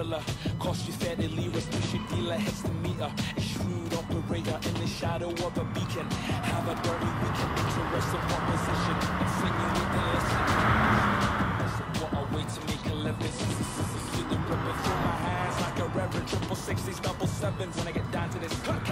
killer. Cost you 30 liras, push your dealer, heads the meter. A shrewd operator in the shadow of a beacon. Have a dirty weekend, interesting proposition. And sing you with the lesson. What a way to make a living. See the ripping through my hands like a reverend. 666s, double sevens. When I get down to this cut.